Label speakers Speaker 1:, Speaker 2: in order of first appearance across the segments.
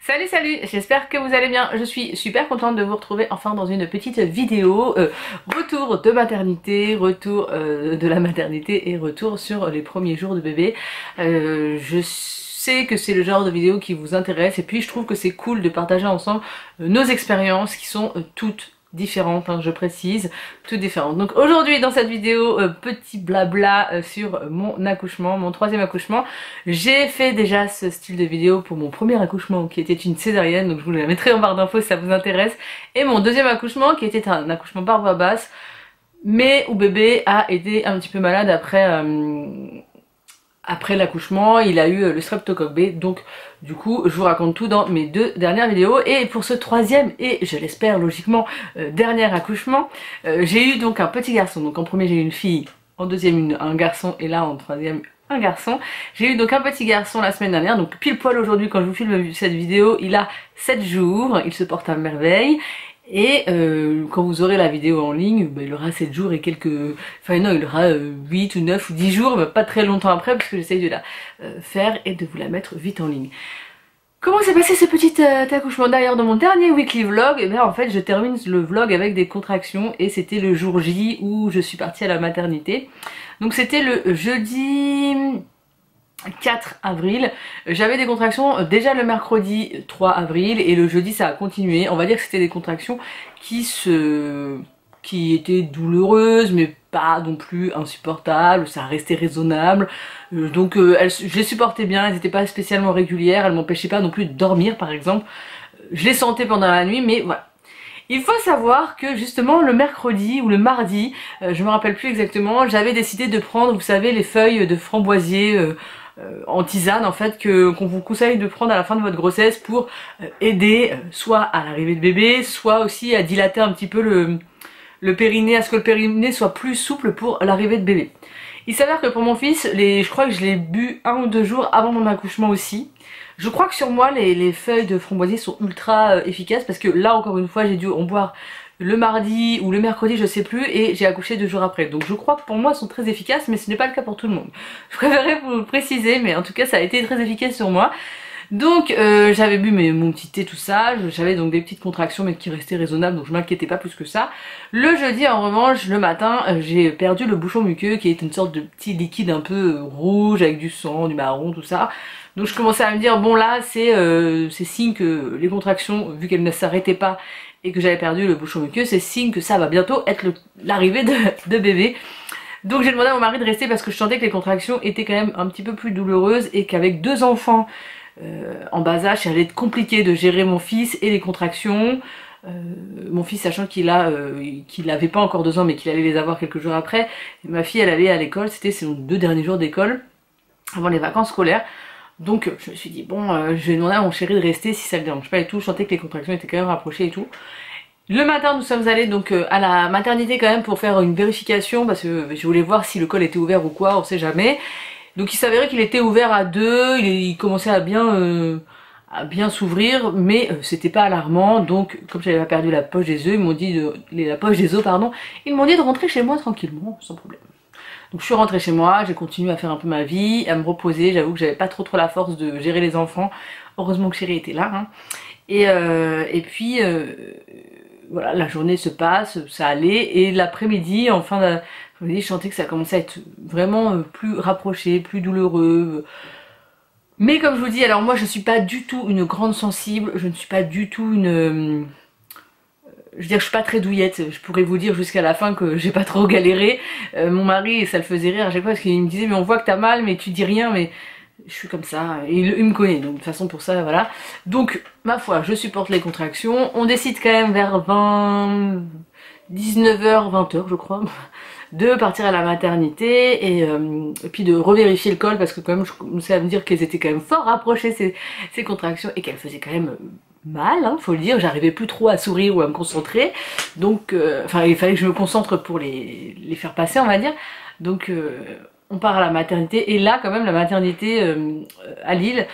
Speaker 1: Salut salut, j'espère que vous allez bien. Je suis super contente de vous retrouver enfin dans une petite vidéo retour de maternité, retour de la maternité et retour sur les premiers jours de bébé. Je sais que c'est le genre de vidéo qui vous intéresse et puis je trouve que c'est cool de partager ensemble nos expériences qui sont toutes différentes, hein, je précise, toutes différentes. Donc aujourd'hui dans cette vidéo, petit blabla sur mon accouchement, mon troisième accouchement. J'ai fait déjà ce style de vidéo pour mon premier accouchement qui était une césarienne, donc je vous la mettrai en barre d'infos si ça vous intéresse. Et mon deuxième accouchement qui était un accouchement par voie basse, mais où bébé a été un petit peu malade après l'accouchement, il a eu le streptocoque B, donc du coup je vous raconte tout dans mes deux dernières vidéos. Et pour ce troisième et je l'espère logiquement dernier accouchement, j'ai eu donc un petit garçon. Donc en premier j'ai eu une fille, en deuxième un garçon et là en troisième un garçon. J'ai eu donc un petit garçon la semaine dernière, donc pile poil aujourd'hui quand je vous filme cette vidéo, il a 7 jours, il se porte à merveille. Et quand vous aurez la vidéo en ligne, il aura 7 jours et quelques... Enfin non, il aura 8 ou 9 ou 10 jours, mais pas très longtemps après, parce que j'essaye de la faire et de vous la mettre vite en ligne. Comment s'est passé ce petit accouchement? D'ailleurs, dans mon dernier weekly vlog, et bien en fait je termine le vlog avec des contractions et c'était le jour J où je suis partie à la maternité. Donc c'était le jeudi 4 avril, j'avais des contractions déjà le mercredi 3 avril et le jeudi ça a continué. On va dire que c'était des contractions qui étaient douloureuses mais pas non plus insupportables, ça restait raisonnable. Donc je les supportais bien, elles n'étaient pas spécialement régulières, elles m'empêchaient pas non plus de dormir par exemple. Je les sentais pendant la nuit mais voilà. Il faut savoir que justement le mercredi ou le mardi, je me rappelle plus exactement, j'avais décidé de prendre, vous savez, les feuilles de framboisier en tisane en fait qu'on vous conseille de prendre à la fin de votre grossesse pour aider soit à l'arrivée de bébé, soit aussi à dilater un petit peu le périnée, à ce que le périnée soit plus souple pour l'arrivée de bébé. Il s'avère que pour mon fils, je crois que je l'ai bu 1 ou 2 jours avant mon accouchement aussi. Je crois que sur moi les feuilles de framboisier sont ultra efficaces parce que là encore une fois j'ai dû en boire le mardi ou le mercredi, je sais plus, et j'ai accouché 2 jours après. Donc je crois que pour moi elles sont très efficaces, mais ce n'est pas le cas pour tout le monde. Je préférerais vous le préciser, mais en tout cas ça a été très efficace sur moi. Donc j'avais bu mon petit thé, tout ça, j'avais donc des petites contractions mais qui restaient raisonnables, donc je m'inquiétais pas plus que ça. Le jeudi en revanche, le matin, j'ai perdu le bouchon muqueux qui est une sorte de petit liquide un peu rouge avec du sang, du marron, tout ça. Donc je commençais à me dire bon là c'est signe que les contractions, vu qu'elles ne s'arrêtaient pas et que j'avais perdu le bouchon muqueux, c'est signe que ça va bientôt être l'arrivée de bébé. Donc j'ai demandé à mon mari de rester parce que je sentais que les contractions étaient quand même un petit peu plus douloureuses et qu'avec 2 enfants en bas âge, ça allait être compliqué de gérer mon fils et les contractions. Mon fils sachant qu'il n'avait pas encore 2 ans mais qu'il allait les avoir quelques jours après. Et ma fille elle allait à l'école, c'était ses 2 derniers jours d'école avant les vacances scolaires. Donc je me suis dit bon je vais demander à mon chéri de rester si ça le dérange pas et tout. Je sentais que les contractions étaient quand même rapprochées et tout. Le matin nous sommes allés donc à la maternité quand même pour faire une vérification parce que je voulais voir si le col était ouvert ou quoi, on sait jamais. Donc il s'avérait qu'il était ouvert à 2, il commençait à bien s'ouvrir, mais c'était pas alarmant. Donc comme j'avais pas perdu la poche des œufs, ils m'ont dit la poche des os pardon, ils m'ont dit de rentrer chez moi tranquillement, sans problème. Donc je suis rentrée chez moi, j'ai continué à faire un peu ma vie, à me reposer. J'avoue que j'avais pas trop la force de gérer les enfants. Heureusement que chéri était là, hein. Et puis voilà, la journée se passe, ça allait, et l'après-midi, en fin d'après-midi, je sentais que ça commençait à être vraiment plus rapproché, plus douloureux. Mais comme je vous dis, alors moi je suis pas du tout une grande sensible, je ne suis pas du tout une... je veux dire, je suis pas très douillette, je pourrais vous dire jusqu'à la fin que j'ai pas trop galéré. Mon mari, ça le faisait rire à chaque fois parce qu'il me disait mais on voit que t'as mal mais tu dis rien, mais je suis comme ça, et il me connaît, donc de toute façon pour ça, voilà. Donc, ma foi, je supporte les contractions. On décide quand même vers 19h, 20h je crois, de partir à la maternité et puis de revérifier le col parce que quand même je commençais à me dire qu'elles étaient quand même fort rapprochées ces contractions et qu'elles faisaient quand même mal, hein, faut le dire. J'arrivais plus trop à sourire ou à me concentrer, donc enfin il fallait que je me concentre pour les faire passer, on va dire. Donc on part à la maternité et là quand même la maternité à Lille,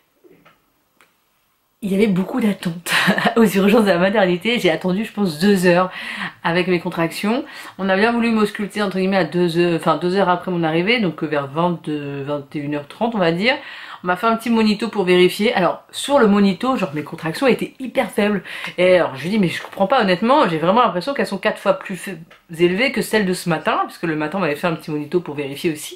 Speaker 1: il y avait beaucoup d'attentes aux urgences de la maternité. J'ai attendu je pense 2 heures avec mes contractions. On a bien voulu m'ausculter entre guillemets à 2 heures, enfin 2 heures après mon arrivée, donc vers 21h30 on va dire. On m'a fait un petit monito pour vérifier. Alors sur le monito, genre mes contractions étaient hyper faibles. Et alors je lui dis mais je comprends pas honnêtement, j'ai vraiment l'impression qu'elles sont 4 fois plus élevées que celles de ce matin, puisque le matin on m'avait fait un petit monito pour vérifier aussi.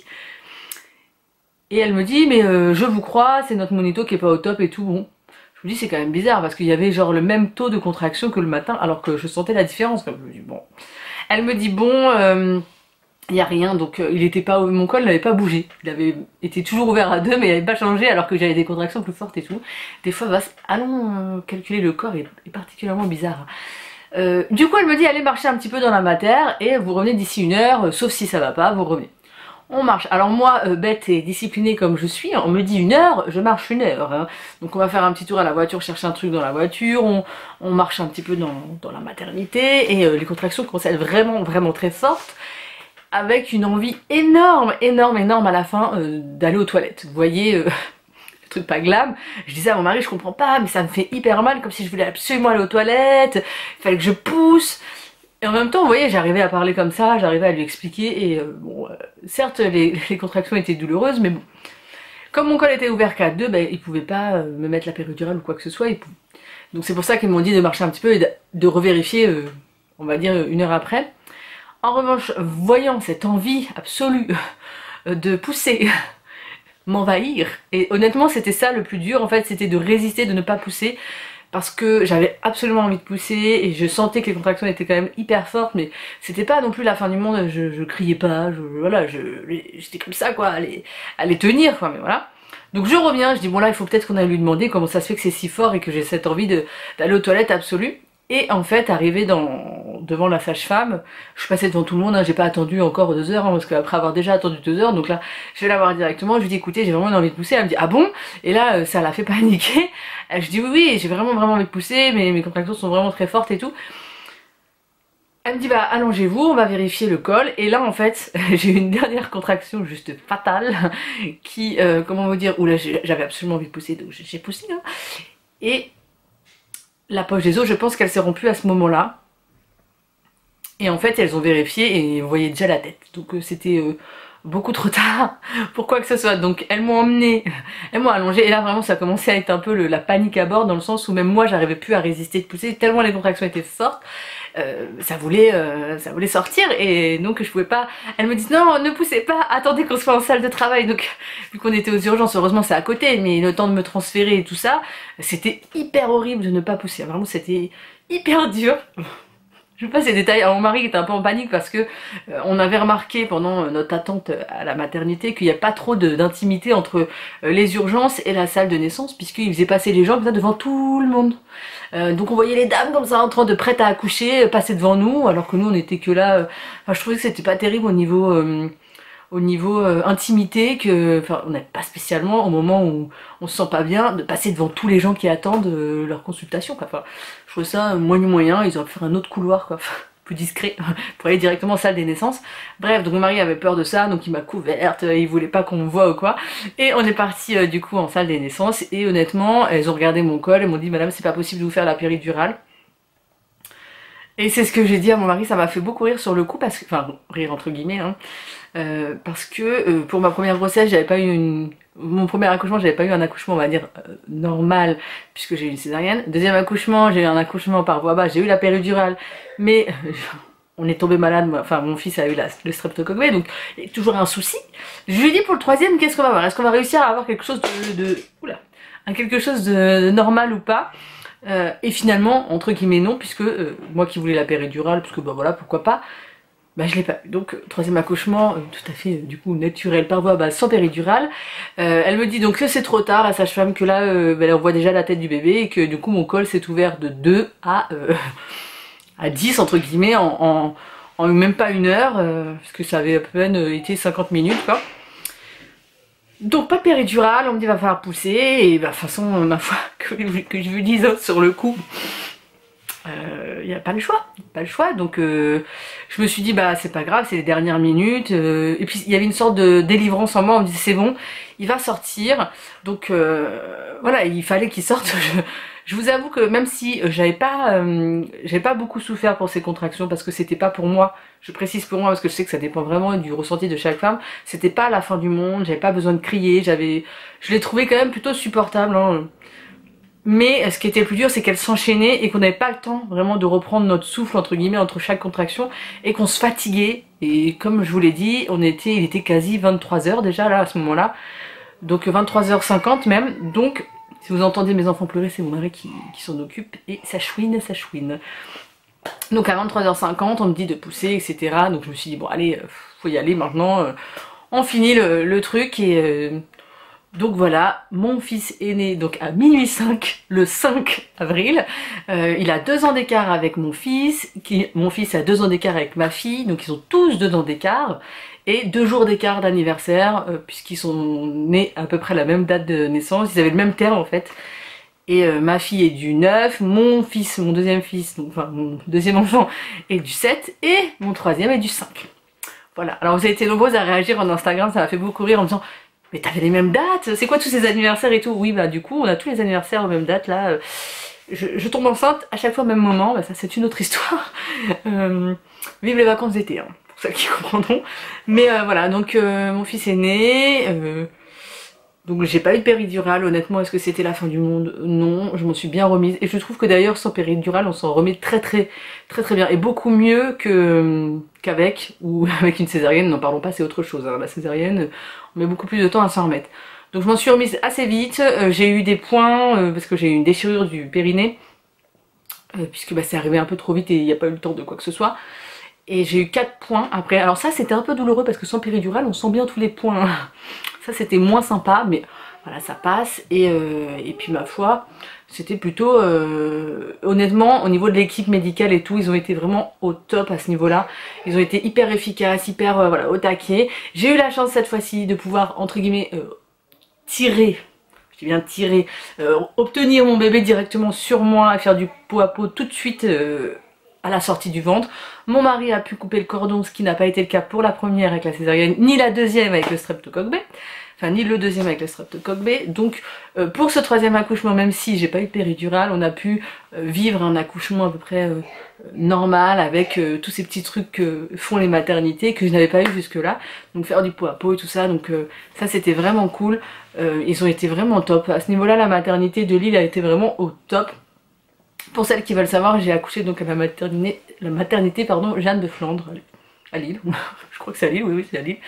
Speaker 1: Et elle me dit mais je vous crois, c'est notre monito qui est pas au top et tout. Bon, je me dis c'est quand même bizarre parce qu'il y avait genre le même taux de contraction que le matin alors que je sentais la différence. Je me dis bon. Elle me dit bon, il n'y a rien, donc il était pas, mon col n'avait pas bougé. Il avait été toujours ouvert à 2 mais il n'avait pas changé alors que j'avais des contractions plus fortes et tout. Des fois, allons calculer le corps est particulièrement bizarre. Du coup elle me dit allez marcher un petit peu dans la matière et vous revenez d'ici 1 heure, sauf si ça va pas, vous revenez. On marche. Alors moi, bête et disciplinée comme je suis, on me dit 1 heure, je marche 1 heure. Hein. Donc on va faire un petit tour à la voiture, chercher un truc dans la voiture, on marche un petit peu dans la maternité, et les contractions commencent à être vraiment très fortes, avec une envie énorme à la fin d'aller aux toilettes. Vous voyez, le truc pas glam. Je disais à mon mari, je comprends pas, mais ça me fait hyper mal, comme si je voulais absolument aller aux toilettes, il fallait que je pousse. Et en même temps, vous voyez, j'arrivais à parler comme ça, j'arrivais à lui expliquer, et bon, certes, les contractions étaient douloureuses, mais bon, comme mon col était ouvert qu'à 2, ben, ils pouvaient pas me mettre la péridurale ou quoi que ce soit, donc c'est pour ça qu'ils m'ont dit de marcher un petit peu et de revérifier, on va dire 1 heure après. En revanche, voyant cette envie absolue de pousser, m'envahir, et honnêtement c'était ça le plus dur, en fait, c'était de résister, de ne pas pousser, parce que j'avais absolument envie de pousser et je sentais que les contractions étaient quand même hyper fortes, mais c'était pas non plus la fin du monde, je criais pas, voilà, j'étais comme ça quoi, à les tenir quoi, mais voilà. Donc je reviens, je dis bon là il faut peut-être qu'on aille lui demander comment ça se fait que c'est si fort et que j'ai cette envie d'aller aux toilettes absolue. Et en fait, arrivé devant la sage-femme, je suis passée devant tout le monde, hein, j'ai pas attendu encore 2 heures, hein, parce qu'après avoir déjà attendu 2 heures, donc là, je vais la voir directement, je lui dis écoutez, j'ai vraiment envie de pousser, elle me dit ah bon? Et là, ça l'a fait paniquer, je dis oui, j'ai vraiment envie de pousser, mais mes contractions sont vraiment très fortes et tout. Elle me dit bah allongez-vous, on va vérifier le col, et là en fait, j'ai eu une dernière contraction juste fatale, qui, comment vous dire, où là j'avais absolument envie de pousser, donc j'ai poussé, hein, et la poche des os, je pense qu'elle s'est rompue à ce moment-là. Et en fait, elles ont vérifié et vous voyez déjà la tête. Donc c'était beaucoup trop tard pour quoi que ce soit. Donc elles m'ont emmenée, elles m'ont allongée. Et là vraiment, ça commençait à être un peu la panique à bord, dans le sens où même moi, j'arrivais plus à résister de pousser. Tellement les contractions étaient fortes. Ça voulait sortir, et donc je pouvais pas. Elle me dit non, ne poussez pas, attendez qu'on soit en salle de travail. Donc vu qu'on était aux urgences, heureusement c'est à côté, mais le temps de me transférer et tout ça, c'était hyper horrible de ne pas pousser. Vraiment c'était hyper dur. Je passe ces détails. Alors mon mari était un peu en panique parce que on avait remarqué pendant notre attente à la maternité qu'il n'y a pas trop d'intimité entre les urgences et la salle de naissance, puisqu'il faisait passer les gens comme ça devant tout le monde. Donc on voyait les dames comme ça en train de prêtes à accoucher passer devant nous, alors que nous on était que là. Enfin je trouvais que c'était pas terrible au niveau intimité, que enfin on n'aide pas spécialement au moment où on se sent pas bien de passer devant tous les gens qui attendent leur consultation quoi. Enfin je trouve ça moyen, ils auraient pu faire un autre couloir quoi, enfin, plus discret pour aller directement en salle des naissances. Bref, donc mon mari avait peur de ça, donc il m'a couverte, il voulait pas qu'on me voit ou quoi, et on est parti du coup en salle des naissances, et honnêtement elles ont regardé mon col et m'ont dit madame c'est pas possible de vous faire la péridurale. Et c'est ce que j'ai dit à mon mari, ça m'a fait beaucoup rire sur le coup, parce que, enfin rire entre guillemets, hein, parce que pour ma première grossesse, j'avais pas eu mon premier accouchement, j'avais pas eu un accouchement on va dire normal, puisque j'ai eu une césarienne. Deuxième accouchement, j'ai eu un accouchement par voie basse, j'ai eu la péridurale, mais on est tombé malade, enfin mon fils a eu le streptocoque B, donc il y a toujours un souci. Je lui ai dit pour le troisième, qu'est-ce qu'on va avoir? Est-ce qu'on va réussir à avoir quelque chose quelque chose de normal ou pas? Et finalement, entre guillemets non, puisque moi qui voulais la péridurale, parce que bah voilà, pourquoi pas, bah je l'ai pas eu. Donc troisième accouchement, tout à fait du coup naturel par voie basse sans péridurale. Elle me dit donc que c'est trop tard, la sage-femme, que là elle voit déjà la tête du bébé, et que du coup mon col s'est ouvert de 2 à 10 entre guillemets en même pas 1 heure, parce que ça avait à peine été 50 minutes quoi. Donc pas de péridurale, on me dit va falloir pousser, et bah de toute façon ma foi que je vous dise sur le coup, il n'y a pas le choix, pas le choix, donc je me suis dit bah c'est pas grave, c'est les dernières minutes, et puis il y avait une sorte de délivrance en moi, on me disait c'est bon, il va sortir, donc voilà, il fallait qu'il sorte. Je vous avoue que même si j'avais pas beaucoup souffert pour ces contractions, parce que c'était pas pour moi, je précise pour moi parce que je sais que ça dépend vraiment du ressenti de chaque femme, c'était pas la fin du monde, j'avais pas besoin de crier, je l'ai trouvé quand même plutôt supportable, hein. Mais ce qui était le plus dur, c'est qu'elle s'enchaînait et qu'on n'avait pas le temps vraiment de reprendre notre souffle entre guillemets entre chaque contraction et qu'on se fatiguait. Et comme je vous l'ai dit, il était quasi 23h déjà là à ce moment-là, donc 23h50 même, donc si vous entendez mes enfants pleurer, c'est mon mari qui s'en occupe et ça chouine, ça chouine. Donc à 23h50, on me dit de pousser, etc. Donc je me suis dit, bon allez, faut y aller maintenant, on finit le truc et... donc voilà, mon fils est né donc à minuit 5, le 5 avril. Il a 2 ans d'écart avec mon fils, mon fils a 2 ans d'écart avec ma fille, donc ils ont tous 2 ans d'écart. Et 2 jours d'écart d'anniversaire, puisqu'ils sont nés à peu près à la même date de naissance, ils avaient le même terme en fait. Et ma fille est du 9, mon fils, mon deuxième fils, donc, enfin mon deuxième enfant est du 7, et mon troisième est du 5. Voilà, alors vous avez été nombreuses à réagir en Instagram, ça m'a fait beaucoup rire en me disant « Mais t'avais les mêmes dates, c'est quoi tous ces anniversaires et tout ?» Oui bah du coup on a tous les anniversaires aux mêmes dates là. Je tombe enceinte à chaque fois au même moment, bah, ça c'est une autre histoire. Vive les vacances d'été, hein, pour ceux qui comprendront. Mais voilà, donc mon fils est né, donc j'ai pas eu de péridurale, honnêtement, est-ce que c'était la fin du monde? Non, je m'en suis bien remise. Et je trouve que d'ailleurs sans péridurale on s'en remet très bien, et beaucoup mieux qu'avec, ou avec une césarienne, n'en parlons pas, c'est autre chose, hein. La césarienne, on met beaucoup plus de temps à s'en remettre. Donc je m'en suis remise assez vite, j'ai eu des points, parce que j'ai eu une déchirure du périnée, puisque bah, c'est arrivé un peu trop vite et il n'y a pas eu le temps de quoi que ce soit. Et j'ai eu 4 points après. Alors ça c'était un peu douloureux parce que sans péridurale on sent bien tous les points. Ça c'était moins sympa, mais voilà, ça passe. Et puis ma foi, c'était plutôt... honnêtement, au niveau de l'équipe médicale et tout, ils ont été vraiment au top à ce niveau-là. Ils ont été hyper efficaces, hyper voilà, au taquet. J'ai eu la chance cette fois-ci de pouvoir, entre guillemets, tirer... Je viens de tirer, obtenir mon bébé directement sur moi et faire du pot à pot tout de suite à la sortie du ventre. Mon mari a pu couper le cordon, ce qui n'a pas été le cas pour la première avec la césarienne, ni la deuxième avec le streptocoque B. Enfin, ni le deuxième avec le streptocoque B. Donc, pour ce troisième accouchement, même si j'ai pas eu de péridurale, on a pu vivre un accouchement à peu près normal avec tous ces petits trucs que font les maternités que je n'avais pas eu jusque là. Donc faire du pot à pot et tout ça. Donc ça c'était vraiment cool. Ils ont été vraiment top. À ce niveau-là, la maternité de Lille a été vraiment au top. Pour celles qui veulent savoir, j'ai accouché donc à la maternité pardon, Jeanne de Flandre à Lille. Je crois que c'est à Lille, oui c'est à Lille.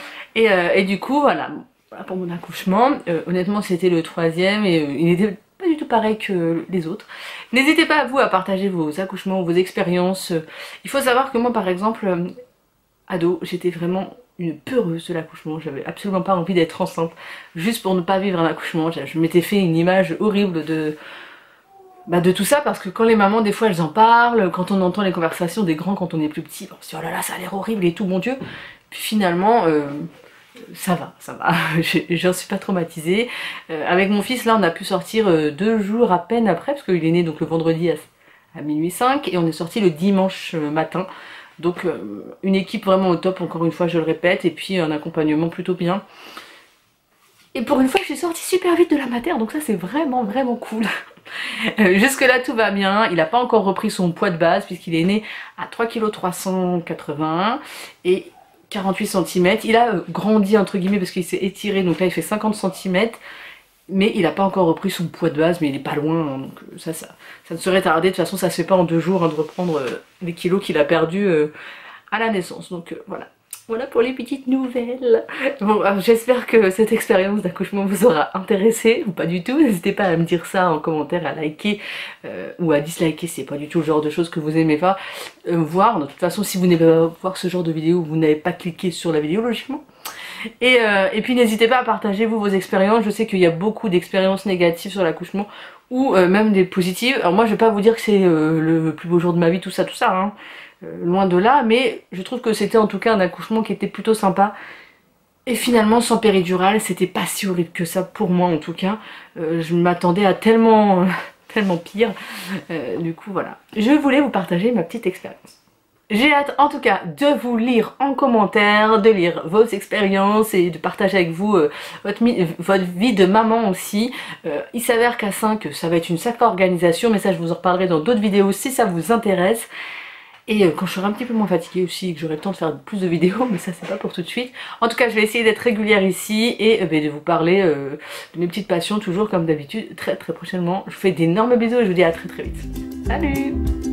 Speaker 1: Et du coup voilà pour mon accouchement. Honnêtement c'était le troisième et il n'était pas du tout pareil que les autres. N'hésitez pas à vous à partager vos accouchements, vos expériences. Il faut savoir que moi par exemple, ado, j'étais vraiment une peureuse de l'accouchement. J'avais absolument pas envie d'être enceinte juste pour ne pas vivre un accouchement. Je m'étais fait une image horrible de tout ça, parce que quand les mamans des fois elles en parlent, quand on entend les conversations des grands quand on est plus petit, on se dit oh là là ça a l'air horrible et tout, mon dieu. Puis finalement ça va, j'en suis pas traumatisée. Avec mon fils là on a pu sortir 2 jours à peine après, parce qu'il est né donc le vendredi à minuit 5 et on est sorti le dimanche matin. Donc une équipe vraiment au top, encore une fois je le répète, et puis un accompagnement plutôt bien. Et pour une fois je suis sortie super vite de la mater, donc ça c'est vraiment cool. Jusque là tout va bien, il n'a pas encore repris son poids de base puisqu'il est né à 3,381 kg et 48 cm. Il a grandi entre guillemets parce qu'il s'est étiré, donc là il fait 50 cm. Mais il n'a pas encore repris son poids de base, mais il est pas loin, hein, donc ça ne serait tardé. De toute façon ça se fait pas en 2 jours hein, de reprendre les kilos qu'il a perdus à la naissance. Donc voilà. Voilà pour les petites nouvelles. Bon, j'espère que cette expérience d'accouchement vous aura intéressé, ou pas du tout. N'hésitez pas à me dire ça en commentaire, à liker ou à disliker si c'est pas du tout le genre de choses que vous aimez pas voir. De toute façon, si vous n'aimez pas voir ce genre de vidéo, vous n'avez pas cliqué sur la vidéo logiquement. Et puis n'hésitez pas à partager vous vos expériences. Je sais qu'il y a beaucoup d'expériences négatives sur l'accouchement, ou même des positives. Alors moi je vais pas vous dire que c'est le plus beau jour de ma vie, tout ça hein. Loin de là, mais je trouve que c'était en tout cas un accouchement qui était plutôt sympa. Et finalement sans péridurale c'était pas si horrible que ça pour moi en tout cas. Je m'attendais à tellement tellement pire. Du coup voilà, je voulais vous partager ma petite expérience. J'ai hâte en tout cas de vous lire en commentaire, de lire vos expériences et de partager avec vous votre vie de maman aussi. Il s'avère qu'à 5 ça va être une sacrée organisation, mais ça je vous en reparlerai dans d'autres vidéos si ça vous intéresse. Et quand je serai un petit peu moins fatiguée aussi, que j'aurai le temps de faire plus de vidéos, mais ça c'est pas pour tout de suite. En tout cas je vais essayer d'être régulière ici et de vous parler de mes petites passions toujours comme d'habitude très prochainement. Je vous fais d'énormes bisous et je vous dis à très vite. Salut!